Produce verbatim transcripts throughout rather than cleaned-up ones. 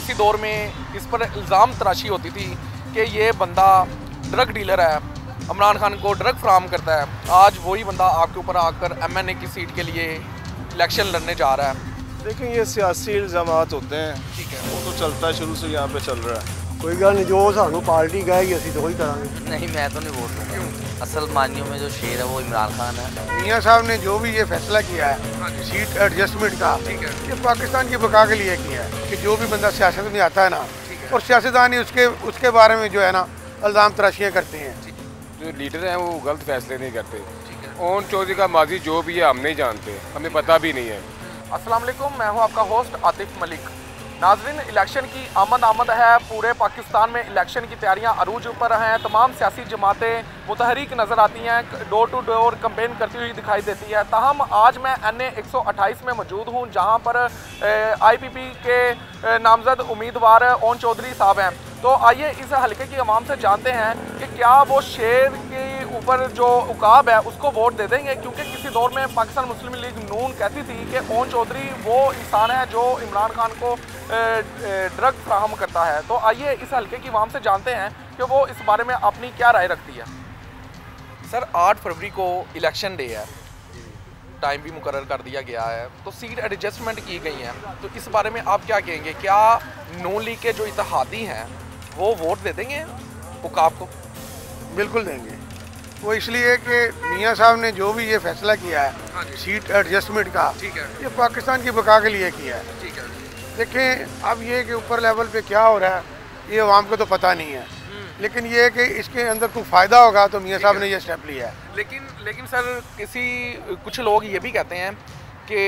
किसी दौर में इस पर इल्ज़ाम तराशी होती थी कि ये बंदा ड्रग डीलर है, इमरान खान को ड्रग फराहम करता है। आज वही बंदा आपके ऊपर आकर एम एन ए की सीट के लिए इलेक्शन लड़ने जा रहा है। देखिए ये सियासी इल्ज़ामात होते हैं, ठीक है, वो तो चलता है, शुरू से यहाँ पे चल रहा है। कोई गल नहीं, जो सानू पार्टी कहेगी असीं तो वही करांगे। नहीं, मैं तो नहीं वोट दूंगा। असल मानियों में जो शेर है वो इमरान खान है। मियाँ साहब ने जो भी ये फैसला किया है सीट एडजस्टमेंट का, ठीक है, ये पाकिस्तान की बका के लिए किया है कि जो भी बंदा सियासत में आता है ना, और सियासतदान ही उसके उसके बारे में जो है ना इल्ज़ाम तराशियाँ करते हैं। जो लीडर हैं वो गलत फैसले नहीं करते। ओन चौधरी का माजी जो भी है हम नहीं जानते, हमें पता भी नहीं है। अस्सलाम वालेकुम, मैं हूं आपका होस्ट आतिफ मलिक। नाज़रीन, इलेक्शन की आमद आमद है। पूरे पाकिस्तान में इलेक्शन की तैयारियां अरूज पर हैं। तमाम सियासी जमातें मुतहरिक नज़र आती हैं, डोर टू डोर कैंपेन करती हुई दिखाई देती है। ताहम आज मैं एन ए एक सौ अट्ठाईस में मौजूद हूं, जहां पर आई पी पी के नामजद उम्मीदवार ओन चौधरी साहब हैं। तो आइए इस हल्के की आवाम से जानते हैं कि क्या वो शेर के ऊपर जो उकाब है उसको वोट दे देंगे, क्योंकि किसी दौर में पाकिस्तान मुस्लिम लीग नून कहती थी कि ओन चौधरी वो इंसान है जो इमरान खान को ड्रग फ्राहम करता है। तो आइए इस हल्के की आवाम से जानते हैं कि वो इस बारे में अपनी क्या राय रखती है। सर, आठ फरवरी को इलेक्शन डे है, टाइम भी मुकर्रर कर दिया गया है, तो सीट एडजस्टमेंट की गई है, तो इस बारे में आप क्या कहेंगे? क्या नून लीग के जो इत्तेहादी हैं वो वोट दे देंगे उकाब को? बिल्कुल देंगे। वो इसलिए कि मियाँ साहब ने जो भी ये फैसला किया है सीट एडजस्टमेंट का, ठीक है, ये पाकिस्तान की बका के लिए किया है। ठीक है। देखें, अब ये कि ऊपर लेवल पे क्या हो रहा है ये आवाम को तो पता नहीं है, लेकिन ये है कि इसके अंदर कोई फ़ायदा होगा तो मियाँ साहब ने ये स्टेप लिया है। लेकिन लेकिन सर, किसी कुछ लोग ये भी कहते हैं कि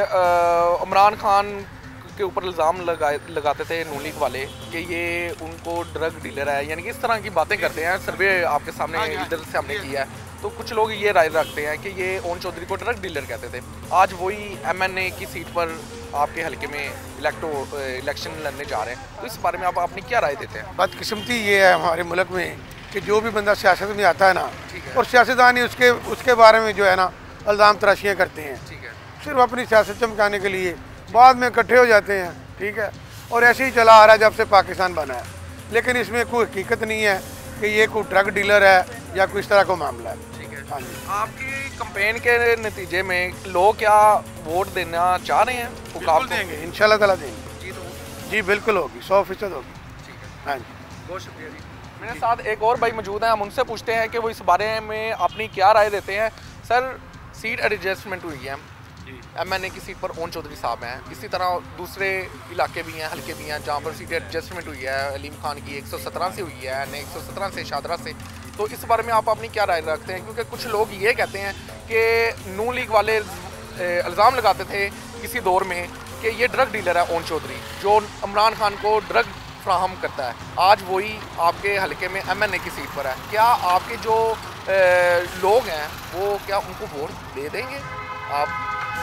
इमरान खान के ऊपर इल्ज़ाम लगाए लगाते थे नून लीग वाले कि ये उनको ड्रग डीलर है, यानी कि इस तरह की बातें करते हैं। सर्वे आपके सामने इधर से हमने किया है, तो कुछ लोग ये राय रखते हैं कि ये ओन चौधरी को ड्रग डीलर कहते थे। आज वही एम एन ए की सीट पर आपके हल्के में इलेक्टो इलेक्शन लड़ने जा रहे हैं, तो इस बारे में आप अपनी क्या राय देते हैं? बदकिस्मती ये है हमारे मुल्क में कि जो भी बंदा सियासत में आता है ना, और सियासतदान ही उसके उसके बारे में जो है ना इल्ज़ाम तराशियाँ करते हैं, ठीक है, सिर्फ अपनी सियासत चमकाने के लिए, बाद में इकट्ठे हो जाते हैं, ठीक है। और ऐसे ही चला आ रहा है जब से पाकिस्तान बना है, लेकिन इसमें कोई हकीकत नहीं है कि ये कोई ड्रग डीलर है या कोई इस तरह का मामला है। ठीक है। हाँ जी। आपकी कैंपेन के नतीजे में लोग क्या वोट देना चाह रहे हैं उकाब बिल्कुल को? देंगे, इंशाल्लाह ताला देंगे। जी, तो जी बिल्कुल होगी, सौ फीसद होगी। ठीक है, हाँ जी, बहुत शुक्रिया जी। मेरे साथ एक और भाई मौजूद हैं, हम उनसे पूछते हैं कि वो इस बारे में अपनी क्या राय देते हैं। सर, सीट एडजस्टमेंट हुई है, एम एन ए की सीट पर ओन चौधरी साहब हैं, इसी तरह दूसरे इलाके भी हैं, हल्के भी हैं जहाँ पर सीट एडजस्टमेंट हुई है। अलीम खान की एक सौ सत्रह से हुई है, एक सौ सत्रह से शादरा से। तो इस बारे में आप अपनी क्या राय रखते हैं? क्योंकि कुछ लोग ये कहते हैं कि नून लीग वाले इल्ज़ाम लगाते थे किसी दौर में कि ये ड्रग डीलर है ओन चौधरी जो इमरान खान को ड्रग फ्राहम करता है। आज वही आपके हल्के में एम एन ए की सीट पर है। क्या आपके जो ए, लोग हैं वो क्या उनको वोट दे देंगे आप?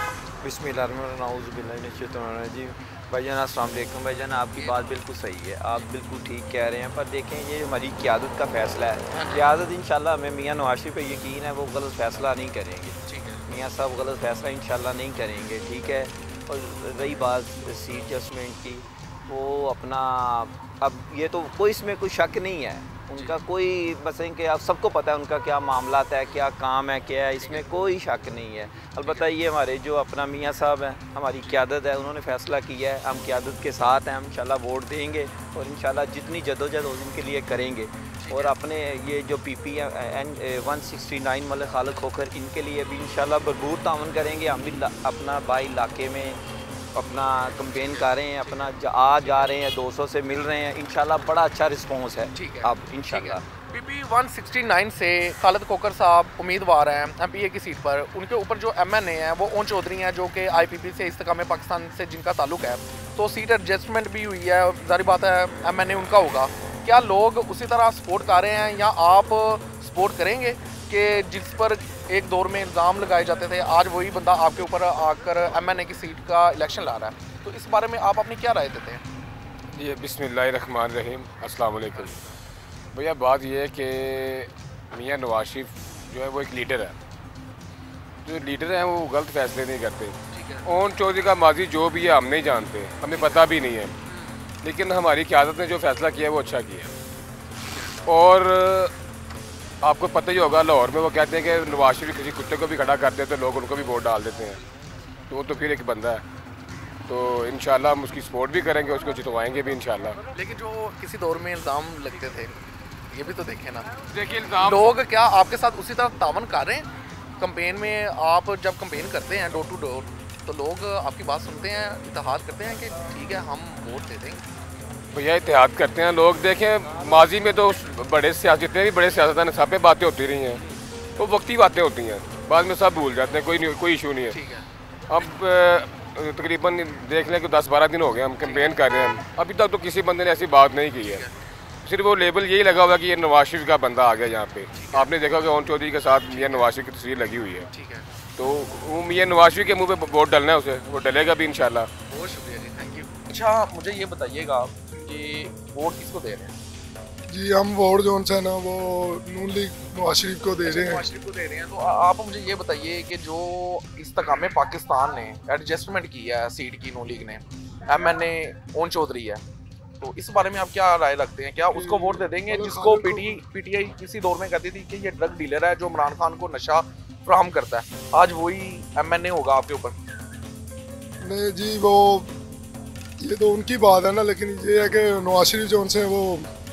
बिस्मिल्लाहिर्रहमानिर्रहीम। भाईजान अस्सलाम वालेकुम। भाईजान, आपकी बात बिल्कुल सही है, आप बिल्कुल ठीक कह रहे हैं, पर देखें ये हमारी क़यादत का फ़ैसला है। क़यादत इंशाल्लाह हमें मियाँ नवाज़ शरीफ पे यकीन है वो गलत फ़ैसला नहीं करेंगे। ठीक है, मियाँ साहब गलत फ़ैसला इंशाल्लाह नहीं करेंगे, ठीक है। और रही बात सीट एडजस्टमेंट की, वो अपना, अब ये तो कोई इसमें कोई शक नहीं है, उनका कोई बस कि आप सबको पता है उनका क्या मामला है, क्या काम है, क्या है, इसमें कोई शक नहीं है। अलबत्ता ये हमारे जो अपना मियाँ साहब हैं, हमारी क़यादत है, उन्होंने फ़ैसला किया है, हम क़यादत के साथ हैं, हम इंशाल्लाह वोट देंगे और इंशाल्लाह जितनी जदोजहद उनके लिए करेंगे। और अपने ये जो P P N one sixty nine वाले खालिद खोखर, इनके लिए भी इंशाल्लाह भरपूर तावन करेंगे। हम भी अपना बाई इलाके में अपना कैंपेन कर रहे हैं, अपना आ जा रहे हैं, दो सौ से मिल रहे हैं, इंशाल्लाह बड़ा अच्छा रिस्पॉन्स है। ठीक है, अब इंशाल्लाह P P one sixty nine से खालिद खोखर साहब उम्मीदवार हैं एम पी ए की सीट पर। उनके ऊपर जो एम एन ए हैं वो ओन चौधरी हैं जो कि आई पी पी से इस्तेकाम पाकिस्तान से जिनका ताल्लुक है। तो सीट एडजस्टमेंट भी हुई है, जारी बात है एम एन ए उनका होगा। क्या लोग उसी तरह सपोर्ट कर रहे हैं या आप सपोर्ट करेंगे कि जिस पर एक दौर में इल्ज़ाम लगाए जाते थे, आज वही बंदा आपके ऊपर आकर एम एन ए की सीट का इलेक्शन ला रहा है? तो इस बारे में आप अपनी क्या राय देते हैं? जी बिस्मिल्लाहिर्रहमानिर्रहीम, अस्सलाम वालेकुम। भैया बात ये है कि मियाँ नवाज़ शरीफ जो है वो एक लीडर है, जो लीडर हैं वो गलत फैसले नहीं करते। ओन चौधरी का माजी जो भी है हम नहीं जानते, हमें पता भी नहीं है। लेकिन हमारी क़यादत ने जो फ़ैसला किया है वो अच्छा किया है। और आपको पता ही होगा लाहौर में वो कहते हैं कि नवाज शरीफ किसी कुत्ते को भी खड़ा कर देते तो लोग उनको भी वोट डाल देते हैं, तो वो तो फिर एक बंदा है, तो इंशाल्लाह हम उसकी सपोर्ट भी करेंगे, उसको जितवाएंगे भी इंशाल्लाह। लेकिन जो किसी दौर में इल्ज़ाम लगते थे ये भी तो देखे ना, देखिए इल्ज़ाम लोग क्या आपके साथ उसी तरह तावन कर रहे हैं? कंपेन में आप जब कंपेन करते हैं डोर टू डोर तो लोग आपकी बात सुनते हैं, इत्तेहाद करते हैं कि ठीक है हम वोट दे देंगे? भैया इत्तेहाद करते हैं लोग। देखें माजी में तो बड़े सियासत जितने भी बड़े सियासतदान सब पे बातें होती रही हैं, तो वक्ती बातें होती हैं, बाद में सब भूल जाते हैं, कोई कोई इशू नहीं है। ठीक है, अब तकरीबन देख लें कि दस बारह दिन हो गए हम कैंपेन कर रहे हैं, अभी तक तो किसी बंदे ने ऐसी बात नहीं की है, सिर्फ वो लेबल यही लगा हुआ कि ये नवाज शरीफ का बंदा आ गया यहाँ पे। आपने देखा कि ओन चौधरी के साथ मियां नवाज शरीफ की तस्वीर लगी हुई है, ठीक है, तो वो मियां नवाज शरीफ के मुंह पे वोट डलना है उसे, वो डलेगा भी इंशाल्लाह। बहुत शुक्रिया जी, थैंक यू। अच्छा मुझे ये बताइएगा कि वोट किसको दे रहे हैं? जी हम वोट जो है ना वो नून लीग नवाज शरीफ को दे रहे हैं। नवाज शरीफ को दे रहे हैं, तो आप मुझे ये बताइए कि जो इस्तकाम पाकिस्तान ने एडजस्टमेंट की है सीट की नून लीग ने, M N A Aun Chaudhry है, तो इस बारे में आप क्या राय रखते हैं? क्या उसको वोट दे देंगे जिसको पीटी पीटीआई किसी दौर में कहती थी कि ये ड्रग डीलर है जो इमरान खान को नशा फराहम करता है, आज वही एम एन ए होगा आपके ऊपर? नहीं जी वो ये तो उनकी बात है ना, लेकिन ये है कि नवाज शरीफ जो उनसे वो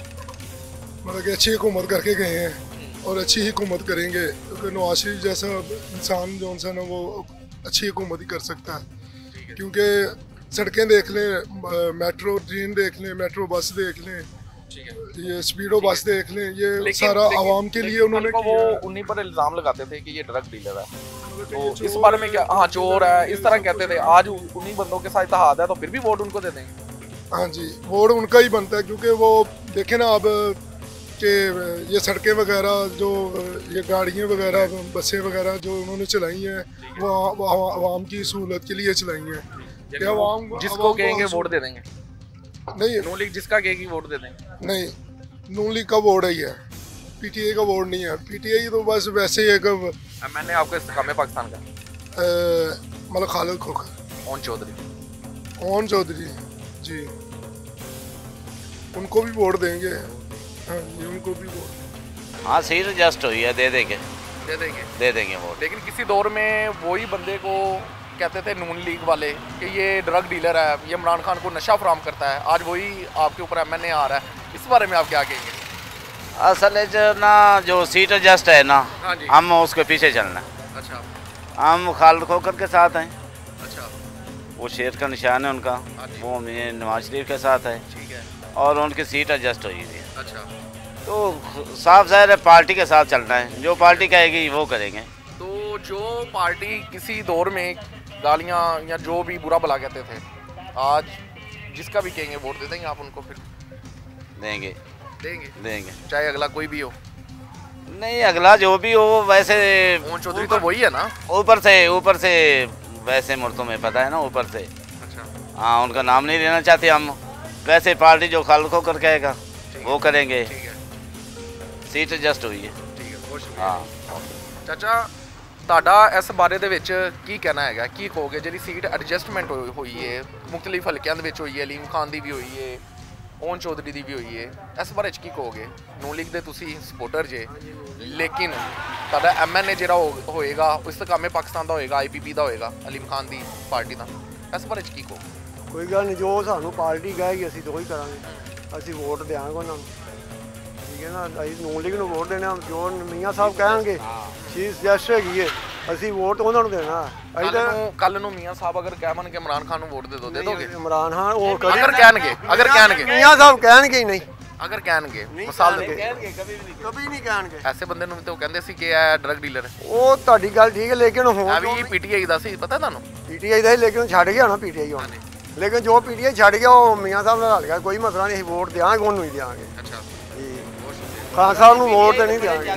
मतलब कि अच्छी हुकूमत करके गए हैं और अच्छी हुकूमत करेंगे, क्योंकि नवाज शरीफ जैसा इंसान जो उनसे ना वो अच्छी हुकूमत ही कर सकता है, क्योंकि सड़कें देख लें, मेट्रो ट्रेन देख लें, मेट्रो बस देख लें, ये स्पीडो बस देख लें, ये लेकिन, सारा लेकिन, आवाम के लिए उन्होंने वो उन्हीं पर इल्ज़ाम लगाते थे कि ये ड्रग डीलर है, तो इस बारे में क्या? हाँ चोर है इस तरह कहते थे, आज उन्हीं बंदों के साथ इत्तेहाद है तो फिर भी वोट उनको दे देंगे? हाँ जी वोट उनका ही बनता है, क्योंकि वो देखें ना अब कि ये सड़कें वगैरह जो ये गाड़ियाँ वगैरह बसें वगैरह जो उन्होंने चलाई हैं वो आवाम की सहूलत के लिए चलाई हैं। क्या आवाम जिसको कहेंगे वोट दे देंगे? नहीं नून लीग जिसका कहेगी वोट दे देंगे? नहीं, नून लीग का वोट ही है, पीटीआई का वोट नहीं है। पीटीआई तो बस वैसे ही एक मैंने आपको इस्तेकाम पाकिस्तान का मतलब खालिद खोखर ओन चौधरी ओन चौधरी जी उनको भी वोट देंगे। हाँ जी उनको भी वोट। हाँ सीट एडजस्ट हुई है, दे देंगे दे देंगे दे देंगे वोट। लेकिन किसी दौर में वही बंदे को कहते थे नून लीग वाले कि ये ड्रग डीलर है, ये इमरान खान को नशा फराहम करता है, आज वही आपके ऊपर एम एन ए आ रहा है, इस बारे में आप क्या कहेंगे? असल है जो ना जो सीट एडजस्ट है ना, हाँ जी। हम उसके पीछे चलना है। अच्छा हम खालिद खोखर के साथ हैं, अच्छा वो शेर का निशान है उनका, वो मेरे नवाज शरीफ के साथ है, ठीक है, और उनकी सीट एडजस्ट हुई थी। अच्छा तो साफ ज़ाहिर है पार्टी के साथ चलना है, जो पार्टी कहेगी वो करेंगे। तो जो पार्टी किसी दौर में गालियाँ या जो भी बुरा भला कहते थे, आज जिसका भी कहेंगे वोट दे देंगे आप उनको? फिर देंगे देंगे देंगे चाहे अगला कोई भी हो? नहीं अगला जो भी हो वैसे ओन चौधरी तो वही है ना, ऊपर से ऊपर से वैसे मुर्तों में पता है ना ऊपर से। अच्छा हाँ उनका नाम नहीं लेना चाहते हम, वैसे पार्टी जो खालिद खोखर कहेगा वो करेंगे। ठीक है सीट एडजस्ट हुई है। ठीक है बहुत शुक्रिया। हाँ ਚਾਚਾ ਤੁਹਾਡਾ ਇਸ ਬਾਰੇ ਦੇ ਵਿੱਚ ਕੀ ਕਹਿਣਾ ਹੈਗਾ, ਕੀ ਕਹੋਗੇ ਜਿਹੜੀ ਸੀਟ ਐਡਜਸਟਮੈਂਟ ਹੋਈ ਹੈ ਮੁxtਲਿਫ ਹਲਕਿਆਂ ਦੇ ਵਿੱਚ ਹੋਈ ਹੈ, ਅਲੀਮ ਖਾਨ ਦੀ ਵੀ ਹੋਈ ਹੈ, ओन चौधरी ਦੀ ਵੀ ਹੋਈ ਹੈ, ਇਸ ਬਾਰੇ 'ਚ ਕੀ ਕਹੋਗੇ? ਨੂਨ ਲੀਗ ਦੇ ਤੁਸੀਂ ਸਪੋਰਟਰ ਜੇ, ਲੇਕਿਨ ਤੁਹਾਡਾ ਐਮ ਐਨ ਏ ਜਿਹੜਾ ਹੋਏਗਾ ਉਹ ਇਸਤਕਾਮੇ ਪਾਕਿਸਤਾਨ ਦਾ ਹੋਏਗਾ, ਆਈ ਪੀ ਪੀ ਦਾ ਹੋਏਗਾ, ਅਲੀਮ ਖਾਨ ਦੀ ਪਾਰਟੀ ਦਾ, ਇਸ ਬਾਰੇ 'ਚ ਕੀ ਕਹੋਗੇ? ਕੋਈ ਗੱਲ ਨਹੀਂ, ਜੋ ਸਾਨੂੰ ਪਾਰਟੀ ਕਹੇਗੀ ਅਸੀਂ ਤਾਂ ਉਹੀ ਕਰਾਂਗੇ, ਅਸੀਂ ਵੋਟ ਦਿਆਂਗੇ ਉਹਨਾਂ ਨੂੰ, ਠੀਕ ਹੈ ਨਾ। ਅਸੀਂ ਨੂਨ ਲੀਗ ਨੂੰ ਵੋਟ ਦੇਣਾ, ਜੋ ਮੀਆਂ ਸਾਹਿਬ ਕਹਿਣਗੇ ਚੀਜ਼ ਸੁਜੈਸਟ ਹੈਗੀ ਹੈ ਅਸੀਂ ਵੋਟ ਉਹਨਾਂ ਨੂੰ ਦੇਣਾ। ਅਸੀਂ ਤਾਂ ਕੱਲ ਨੂੰ ਮੀਆਂ ਸਾਹਿਬ ਅਗਰ ਕਹਿਣ ਕਿ ਇਮਰਾਨ ਖਾਨ ਨੂੰ ਵੋਟ ਦੇ ਦਿਓ, ਦੇ ਦੋਗੇ? ਇਮਰਾਨ ਖਾਨ ਉਹ ਅਗਰ ਕਹਿਣਗੇ ਅਗਰ ਕਹਿਣਗੇ ਮੀਆਂ ਸਾਹਿਬ ਕਹਿਣਗੇ ਹੀ ਨਹੀਂ, ਅਗਰ ਕਹਿਣਗੇ ਮਿਸਾਲ ਦੇ ਕਹਿਣਗੇ ਕभी ਵੀ ਨਹੀਂ ਕभी ਨਹੀਂ ਕਹਿਣਗੇ। ਐਸੇ ਬੰਦੇ ਨੂੰ ਤਾਂ ਉਹ ਕਹਿੰਦੇ ਸੀ ਕਿ ਇਹ ਡਰਗ ਡੀਲਰ ਹੈ। ਉਹ ਤੁਹਾਡੀ ਗੱਲ ਠੀਕ ਹੈ, ਲੇਕਿਨ ਹੁਣ ਆ ਵੀ ਪੀਟੀਆਈ ਦਾ ਸੀ, ਪਤਾ ਤੁਹਾਨੂੰ? ਪੀਟੀਆਈ ਦਾ ਹੀ, ਲੇਕਿਨ ਛੱਡ ਗਿਆ ਨਾ ਪੀਟੀਆਈ ਹੁਣ, ਲੇਕਿਨ ਜੋ ਪੀਟੀਆਈ ਛੱਡ ਗਿਆ ਉਹ ਮੀਆਂ ਸਾਹਿਬ ਨਾਲ ਹਲ ਗਿਆ, ਕੋਈ ਮਸਲਾ ਨਹੀਂ, ਅਸੀਂ ਵੋਟ ਦਿਆਂਗੇ ਉਹਨੂੰ ਹੀ ਦਿਆਂਗੇ। ਅੱਛਾ ਖਾਨ ਸਾਹਿਬ ਨੂੰ ਵੋਟ ਤੇ ਨਹੀਂ ਦਿਆਂਗੇ।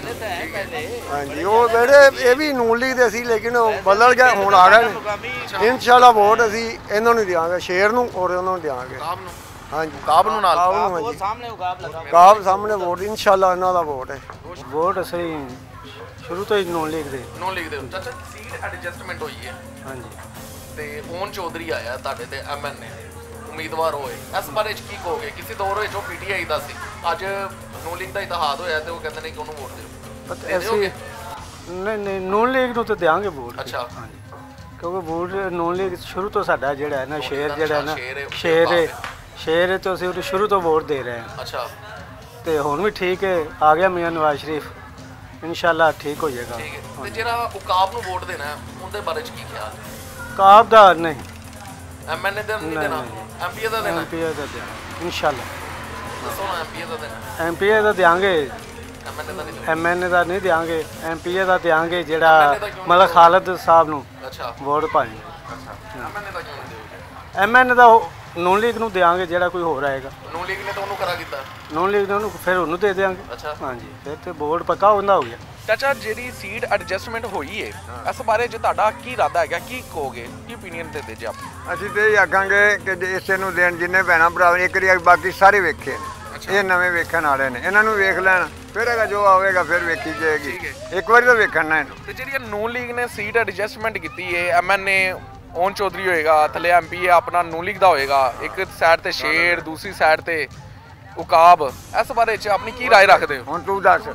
ਹਾਂਜੀ ਉਹ ਜਿਹੜੇ ਇਹ ਵੀ ਨੂਨ ਲੀਗ ਦੇ ਸੀ, ਲੇਕਿਨ ਬਦਲ ਗਏ, ਹੁਣ ਆ ਗਏ ਨੇ। ਇਨਸ਼ਾਅੱਲਾ ਵੋਟ ਅਸੀਂ ਇਹਨਾਂ ਨੂੰ ਦਿਆਂਗੇ, ਸ਼ੇਰ ਨੂੰ ਔਰ ਉਹਨਾਂ ਨੂੰ ਦਿਆਂਗੇ। ਹਾਂਜੀ ਕਾਬ ਨੂੰ ਨਾਲ ਉਹ ਸਾਹਮਣੇ ਉਗਾਬ ਲਗਾ ਕਾਬ ਸਾਹਮਣੇ ਵੋਟ ਇਨਸ਼ਾਅੱਲਾ ਇਹਨਾਂ ਦਾ ਵੋਟ ਹੈ। ਵੋਟ ਅਸੀਂ ਸ਼ੁਰੂ ਤੋਂ ਹੀ ਨੂਨ ਲੀਗ ਦੇ ਨੂਨ ਲੀਗ ਦੇ। ਚਾਚਾ ਸੀਟ ਐਡਜਸਟਮੈਂਟ ਹੋਈ ਹੈ ਹਾਂਜੀ, ਤੇ ਓਨ ਚੌਧਰੀ ਆਇਆ ਤੁਹਾਡੇ ਤੇ ਐਮ ਐਨ ਏ, ਉਮੀਦਵਾਰ ਹੋਏ, ਇਸ ਬਾਰੇ 'ਚ ਕੀ ਕਹੋਗੇ? ਕਿਸੇ ਦੌਰ ਵਿੱਚ ਉਹ ਪੀਟੀਆਈ ਦਾ ਸੀ, ਅੱਜ ਨੂਨ ਲੀਗ ਦਾ ਇਤਿਹਾਦ ਹੋਇਆ ਤੇ ਉਹ ਕਹਿੰਦੇ ਨੇ ਕਿ ਉਹਨੂੰ ਵੋਟ ਦਿਓ, ਦੇ ਦਿਓਗੇ? ਨਹੀਂ ਨਹੀਂ ਨੂਨ ਲੀਗ ਨੂੰ ਤਾਂ ਦਿਆਂਗੇ ਵੋਟ। ਅੱਛਾ, ਕਿਉਂਕਿ ਵੋਟ ਨੂਨ ਲੀਗ ਸ਼ੁਰੂ ਤੋਂ ਸਾਡਾ ਜਿਹੜਾ ਹੈ ਨਾ ਸ਼ੇਰ ਜਿਹੜਾ ਹੈ ਨਾ ਸ਼ੇਰ ਹੈ, ਸ਼ੇਰ ਹੈ ਸ਼ੇਰ ਹੈ ਤੇ ਅਸੀਂ ਉਹਨੂੰ ਸ਼ੁਰੂ ਤੋਂ ਵੋਟ ਦੇ ਰਹੇ ਹਾਂ। ਅੱਛਾ, ਤੇ ਹੁਣ ਵੀ ਠੀਕ ਹੈ, ਆ ਗਿਆ ਮੀਆਂ ਨਵਾਜ਼ ਸ਼ਰੀਫ, ਇਨਸ਼ਾਅੱਲਾ ਠੀਕ ਹੋ ਜਾਏਗਾ। ਠੀਕ ਹੈ। ਤੇ ਜਿਹੜਾ ਉਕਾਬ ਨੂੰ ਵੋਟ ਦੇਣਾ ਹੈ ਉਹਦੇ ਬਾਰੇ 'ਚ ਕੀ ਖਿਆਲ ਹੈ? ਕਾਬ ਦਾ ਨਹੀਂ, ਐਮਐਨਏ ਦਾ ਨਹੀਂ ਦੇਣਾ, ਐਮਪੀਏ ਦਾ ਦੇਣਾ? ਐਮਪੀਏ ਦਾ ਦਿਆਂਗੇ ਇਨਸ਼ਾਅੱਲਾ। ਦੱਸੋ ਨਾ, ਐਮਪੀਏ ਦਾ ਦੇਣਾ? ਐਮਪੀਏ ਦਾ ਦਿਆਂਗੇ, ਐਮਐਨਏ ਦਾ ਨਹੀਂ? ਐਮਐਨਏ ਦਾ ਨਹੀਂ ਦਿਆਂਗੇ, ਐਮਪੀਏ ਦਾ ਦਿਆਂਗੇ ਜਿਹੜਾ ਮਲਕ ਖਾਲਦ ਸਾਹਿਬ ਨੂੰ ਅੱਛਾ, ਵੋਟ ਪਾਏਂਗੇ। ਐਮਐਨਏ ਦਾ ਕਿਉਂ ਨਹੀਂ ਦਿਓਗੇ? ਐਮਐਨਏ ਦਾ ਨੂਨ ਲੀਗ ਨੂੰ ਦਿਆਂਗੇ, ਜਿਹੜਾ ਕੋਈ ਹੋਰ ਆਏਗਾ। ਨੂਨ ਲੀਗ ਨੇ ਤਾਂ ਉਹਨੂੰ ਕਰਾ ਕੀਤਾ। ਨੂਨ ਲੀਗ ਨੇ ਉਹਨੂੰ ਫਿਰ ਉਹਨੂੰ ਦੇ ਦਿਆਂਗੇ। ਅੱਛਾ, ਹਾਂਜੀ, ਫਿਰ ਤੇ ਵੋਟ ਪੱਕਾ ਹੁੰਦਾ ਹੋ ਗਿਆ। ਚਾਚਾ, ਜਿਹੜੀ ਸੀਟ ਐਡਜਸਟਮੈਂਟ ਹੋਈ ਹੈ, ਇਸ ਬਾਰੇ 'ਚ ਤੁਹਾਡਾ ਕੀ ਇਰਾਦਾ ਹੈਗਾ, ਕੀ ਕਹੋਗੇ, ਕੀ ਓਪੀਨੀਅਨ ਦੇ ਦੇ ਜੇ ਆਪ? ਅਸੀਂ ਤੇ ਇਹ ਆਖਾਂਗੇ ਕਿ ਜੇ ਇਸੇ ਨੂੰ ਦੇਣ ਜਿੰਨੇ ਭੈਣਾਂ ਭਰਾ ਇੱਕ ਵਾਰੀ, ਬਾਕੀ ਸਾਰੇ ਵੇਖੇ, ਇਹ ਨਵੇਂ ਵੇਖਣ ਵਾਲੇ ਨੇ, ਇਹਨਾਂ ਨੂੰ ਵੇਖ ਲੈਣ, ਫਿਰ ਹੈਗਾ ਜੋ ਆਵੇਗਾ ਫਿਰ ਵੇਖੀ ਜਾਏਗੀ, ਇੱਕ ਵਾਰੀ ਤਾਂ ਵੇਖਣ ਨਾ ਇਹਨੂੰ। ਤੇ ਜਿਹੜੀ ਨੂਨ ਲੀਗ ਨੇ ਸੀਟ ਐਡਜਸਟਮੈਂਟ ਕੀਤੀ ਹੈ, ਐਮਐਨਏ ਓਨ ਚੌਧਰੀ ਹੋਏਗਾ, ਥੱਲੇ ਐਮਪੀ ਆਪਣਾ ਨੂਨ ਲੀਗ ਦਾ ਹੋਏਗਾ, ਇੱਕ ਸਾਈਡ ਤੇ ਸ਼ੇਰ, ਦੂਸਰੀ ਸਾਈਡ ਤੇ ਉਕਾਬ, ਇਸ ਬਾਰੇ 'ਚ ਆਪਣੀ ਕੀ ਰਾਏ ਰੱਖਦੇ ਹੋ? ਹੁਣ ਤੂੰ ਦੱਸ।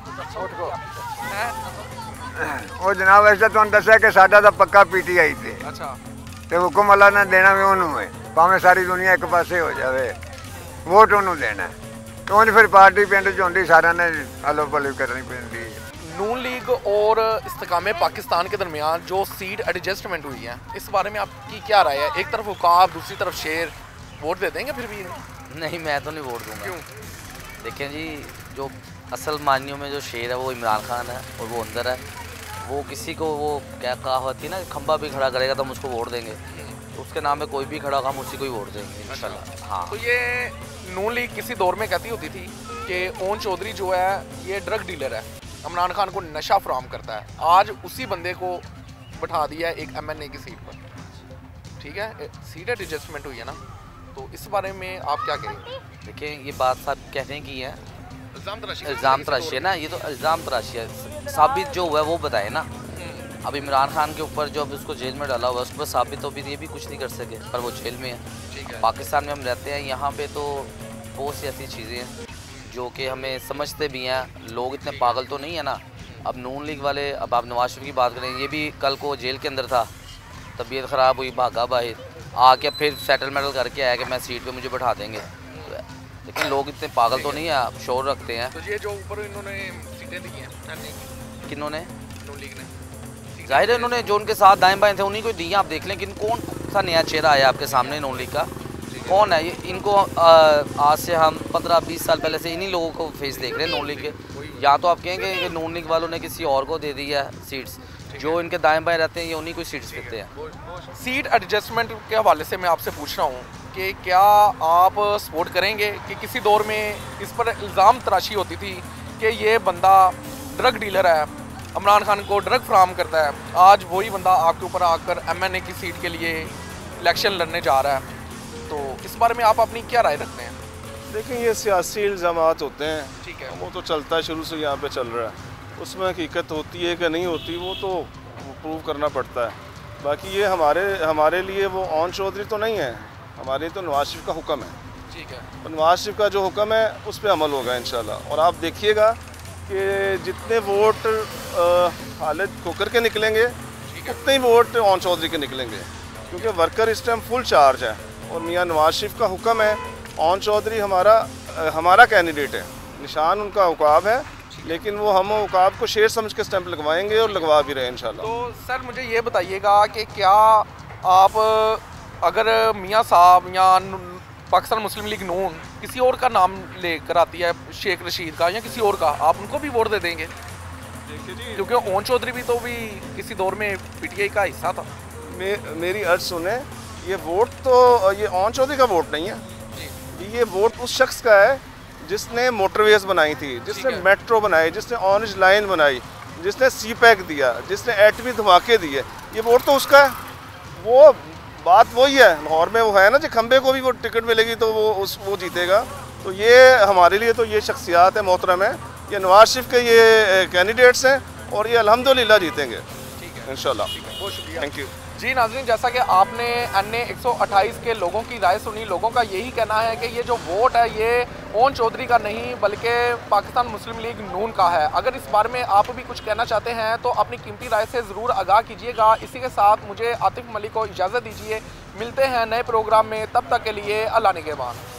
ਉਹ ਜਨਾਬ ਐਸਾ ਤੁਹਾਨੂੰ ਦੱਸਿਆ ਕਿ ਸਾਡਾ ਤਾਂ ਪੱਕਾ ਪੀਟੀਆਈ ਤੇ। ਅੱਛਾ, ਤੇ ਹੁਕਮ ਅੱਲਾ ਨੇ ਦੇਣਾ ਵੀ ਉਹਨੂੰ ਹੈ, ਭਾਵੇਂ ਸਾਰੀ ਦੁਨੀਆ ਇੱਕ ਪਾਸੇ ਹੋ ਜਾਵੇ, ਵੋਟ ਉਹਨੂੰ ਦੇਣਾ। ਕਿਉਂ ਫਿਰ ਪਾਰਟੀ ਪਿੰਡ 'ਚ ਹੁੰਦੀ, ਸਾਰਿਆਂ ਨੇ ਹਲੋ ਪਲੋ ਕਰਨੀ ਪੈਂਦੀ है। नून लीग और इस्तेकाम पाकिस्तान के दरमियान जो सीट एडजस्टमेंट हुई है, इस बारे में आपकी क्या राय है? एक तरफ उकाब, दूसरी तरफ शेर, वोट दे देंगे फिर भी? नहीं, मैं तो नहीं वोट दूंगा। क्यों? देखें जी, जो असल मानियों में जो शेर है वो इमरान खान है और वो अंदर है। वो किसी को वो क्या कहा होती है ना, खंबा भी खड़ा करेगा तो हम उसको वोट देंगे, तो उसके नाम में कोई भी खड़ा होगा हम उसी को ही वोट देंगे इंशाल्लाह। हाँ, तो ये नून लीग किसी दौर में कहती होती थी कि ओन चौधरी जो है ये ड्रग डीलर है, इमरान खान को नशा फराहम करता है। आज उसी बंदे को बैठा दिया एक एमएनए की सीट पर, ठीक है, सीट एडजस्टमेंट हुई है ना, तो इस बारे में आप क्या कहेंगे? देखिए ये बात साहब कहने की है, इल्ज़ाम तराशी इल्ज़ाम तराशी है ना, ये तो इल्ज़ाम तराशी है, साबित जो हुआ है वो बताए ना। अब इमरान खान के ऊपर जो अब उसको जेल में डाला हुआ है, उसके ऊपर साबित तो भी ये भी कुछ नहीं कर सके, पर वो जेल में है। पाकिस्तान में हम रहते हैं, यहाँ पे तो बहुत सी ऐसी चीज़ें हैं जो कि हमें समझते भी हैं, लोग इतने पागल तो नहीं है ना। अब नून लीग वाले, अब आप नवाज शरीफ की बात करें, ये भी कल को जेल के अंदर था, तबीयत ख़राब हुई, भागा बाहर, आके फिर सेटलमेंट करके आया कि मैं सीट पे मुझे बैठा देंगे। लेकिन लोग इतने पागल तो नहीं है, आप शोर रखते हैं। तो ये जो ऊपर इन्होंने सीटें दी हैं, किन्होंने? नून लीग ने। जाहिर है उन्होंने जो उनके साथ दाएं बाएं थे उन्हीं को दी हैं। आप देख लें कि कौन सा नया चेहरा आया आपके सामने नून लीग का, कौन है ये? इनको आ, आज से हम पंद्रह बीस साल पहले से इन्हीं लोगों को फेस देख रहे हैं नून लीग के। या तो आप कहेंगे कि नून लीग वालों ने किसी और को दे दी है सीट्स, जो इनके दाएं बाएं रहते हैं ये उन्हीं को सीट्स देते हैं। सीट एडजस्टमेंट के हवाले से मैं आपसे पूछ रहा हूँ कि क्या आप सपोर्ट करेंगे कि किसी दौर में इस पर इल्ज़ाम तराशी होती थी कि ये बंदा ड्रग डीलर है, इमरान खान को ड्रग फराहम करता है, आज वही बंदा आपके ऊपर आकर एमएनए की सीट के लिए इलेक्शन लड़ने जा रहा है, तो इस बारे में आप अपनी क्या राय रखते हैं? देखिए ये सियासी इल्ज़ामात होते हैं, ठीक है, वो तो चलता है, शुरू से यहाँ पे चल रहा है, उसमें हकीकत होती है कि नहीं होती वो तो प्रूव करना पड़ता है। बाकी ये हमारे हमारे लिए वो ओन चौधरी तो नहीं है, हमारे लिए तो नवाज शरीफ का हुक्म है, ठीक है, तो नवाज शरीफ का जो हुक्म है उस पर अमल होगा इंशाल्लाह। और आप देखिएगा कि जितने वोट खालिद खोकर के निकलेंगे उतने ही वोट ओन चौधरी के निकलेंगे, क्योंकि वर्कर इस टाइम फुल चार्ज है और मियाँ नवाज शरीफ का हुक्म है। ओन चौधरी हमारा हमारा कैंडिडेट है, निशान उनका उकाब है, लेकिन वो हम उकाब को शेर समझ के स्टैंप लगवाएंगे और लगवा भी रहे हैं इंशाल्लाह। तो सर मुझे ये बताइएगा कि क्या आप अगर मियाँ साहब या पाकिस्तान मुस्लिम लीग नून किसी और का नाम लेकर आती है, शेख रशीद का या किसी और का, आप उनको भी वोट दे देंगे? क्योंकि ओन चौधरी भी तो भी किसी दौर में पीटीआई का हिस्सा था। मे, मेरी अर्ज सुने, ये वोट तो ये ओन चौधरी का वोट नहीं है, ये वोट उस शख्स का है जिसने मोटरवेज बनाई थी, जिसने मेट्रो बनाई, जिसने ऑरेंज लाइन बनाई, जिसने सी पैक दिया, जिसने एटमी धमाके दिए, ये वोट तो उसका है। वो बात वही है, लाहौर में वो है ना, जो खंबे को भी वो टिकट मिलेगी तो वो उस वो जीतेगा। तो ये हमारे लिए तो ये शख्सियात है, मोहतरम है, ये नवाज शरीफ के ये कैंडिडेट्स हैं और ये अल्हम्दुलिल्लाह जीतेंगे इंशाल्लाह। बहुत शुक्रिया, थैंक यू। जी नाज़रीन, जैसा कि आपने एन ए एक सौ अट्ठाईस के लोगों की राय सुनी, लोगों का यही कहना है कि ये जो वोट है ये ओन चौधरी का नहीं बल्कि पाकिस्तान मुस्लिम लीग नून का है। अगर इस बारे में आप भी कुछ कहना चाहते हैं तो अपनी कीमती राय से ज़रूर आगाह कीजिएगा। इसी के साथ मुझे आतिफ मलिक को इजाज़त दीजिए, मिलते हैं नए प्रोग्राम में, तब तक के लिए अल्लाह निगहबान।